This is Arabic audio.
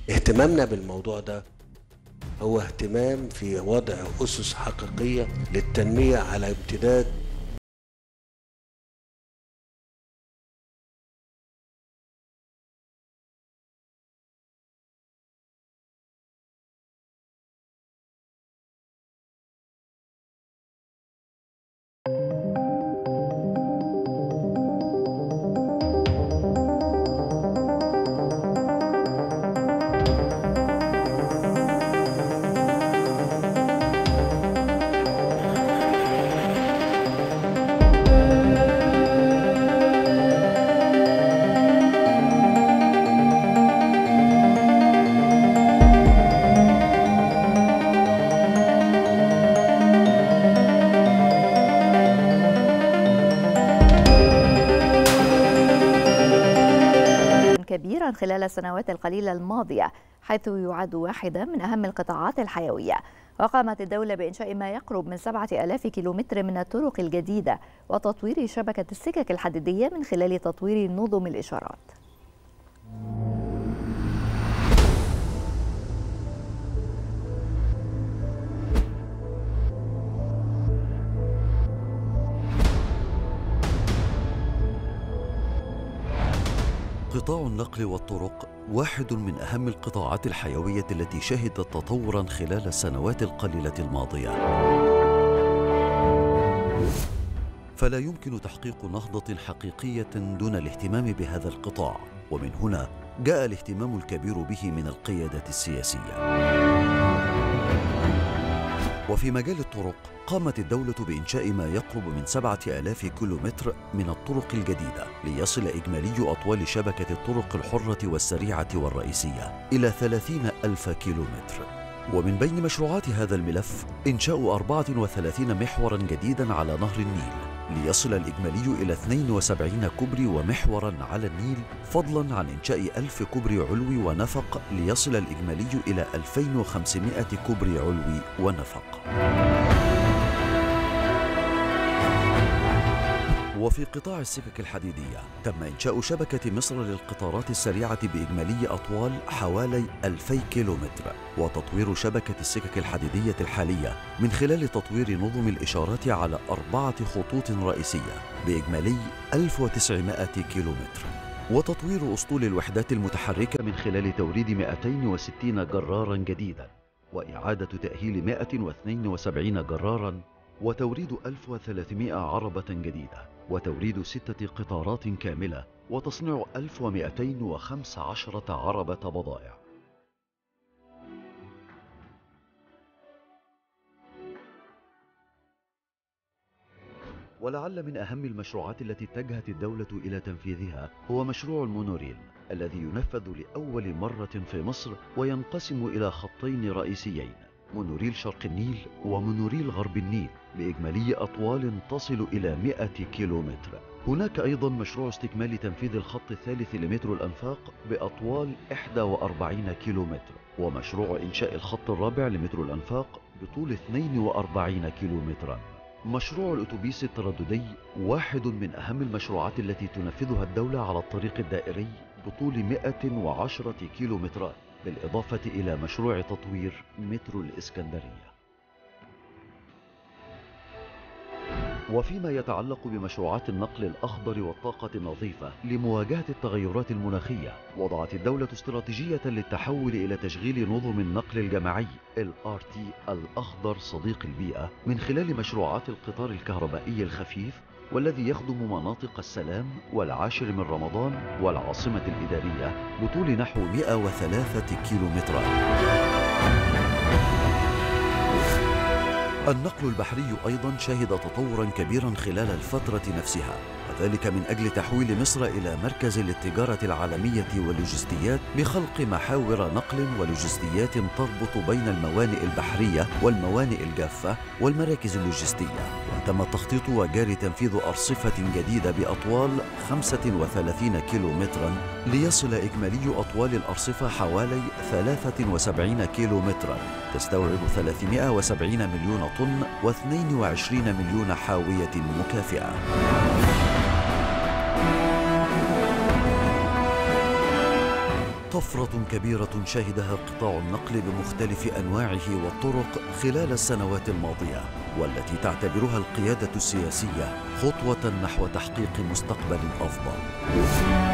اهتمامنا بالموضوع ده هو اهتمام في وضع أسس حقيقية للتنمية على امتداد كبيرا خلال السنوات القليلة الماضية، حيث يعد واحدا من أهم القطاعات الحيوية. وقامت الدولة بإنشاء ما يقرب من 7000 كيلومتر من الطرق الجديدة وتطوير شبكة السكك الحديدية من خلال تطوير نظم الإشارات. قطاع النقل والطرق واحد من أهم القطاعات الحيوية التي شهدت تطوراً خلال السنوات القليلة الماضية. فلا يمكن تحقيق نهضة حقيقية دون الاهتمام بهذا القطاع، ومن هنا جاء الاهتمام الكبير به من القيادة السياسية. وفي مجال الطرق قامت الدولة بإنشاء ما يقرب من 7000 كيلومتر من الطرق الجديدة، ليصل إجمالي أطوال شبكة الطرق الحرة والسريعة والرئيسية إلى 30,000 كيلومتر. ومن بين مشروعات هذا الملف إنشاء 34 محوراً جديداً على نهر النيل، ليصل الإجمالي إلى 72 كوبري ومحوراً على النيل، فضلاً عن إنشاء 1000 كوبري علوي ونفق، ليصل الإجمالي إلى 2500 كوبري علوي ونفق. وفي قطاع السكك الحديدية تم إنشاء شبكة مصر للقطارات السريعة بإجمالي أطوال حوالي 2000 كيلومتر، وتطوير شبكة السكك الحديدية الحالية من خلال تطوير نظم الإشارات على 4 خطوط رئيسية بإجمالي 1900 كيلومتر، وتطوير أسطول الوحدات المتحركة من خلال توريد 260 جراراً جديداً، وإعادة تأهيل 172 جراراً، وتوريد 1300 عربة جديدة، وتوريد 6 قطارات كاملة، وتصنيع 1215 عربة بضائع. ولعل من أهم المشروعات التي اتجهت الدولة إلى تنفيذها هو مشروع المونوريل، الذي ينفذ لأول مرة في مصر وينقسم إلى خطين رئيسيين: مونوريل شرق النيل ومونوريل غرب النيل، بإجمالي أطوال تصل إلى 100 كيلومتر. هناك أيضا مشروع استكمال تنفيذ الخط الثالث لمترو الأنفاق بأطوال 41 كيلومتر، ومشروع إنشاء الخط الرابع لمترو الأنفاق بطول 42 كيلومترا. مشروع الأتوبيس الترددي واحد من أهم المشروعات التي تنفذها الدولة على الطريق الدائري بطول 110 كيلومترات، بالإضافة إلى مشروع تطوير مترو الإسكندرية. وفيما يتعلق بمشروعات النقل الأخضر والطاقة النظيفة لمواجهة التغيرات المناخية، وضعت الدولة استراتيجية للتحول إلى تشغيل نظم النقل الجماعي LRT الأخضر صديق البيئة من خلال مشروعات القطار الكهربائي الخفيف، والذي يخدم مناطق السلام والعاشر من رمضان والعاصمة الإدارية بطول نحو 103 كيلومترات. النقل البحري أيضا شهد تطورا كبيرا خلال الفترة نفسها، وذلك من أجل تحويل مصر إلى مركز للتجارة العالمية واللوجستيات، بخلق محاور نقل ولوجستيات تربط بين الموانئ البحرية والموانئ الجافة والمراكز اللوجستية. وتم التخطيط وجاري تنفيذ أرصفة جديدة بأطوال 35 كيلومترا، ليصل إجمالي أطوال الأرصفة حوالي 73 كيلومترا، تستوعب 370 مليون طن و22 مليون حاوية مكافئة. طفرة كبيرة شهدها قطاع النقل بمختلف أنواعه والطرق خلال السنوات الماضية، والتي تعتبرها القيادة السياسية خطوة نحو تحقيق مستقبل أفضل.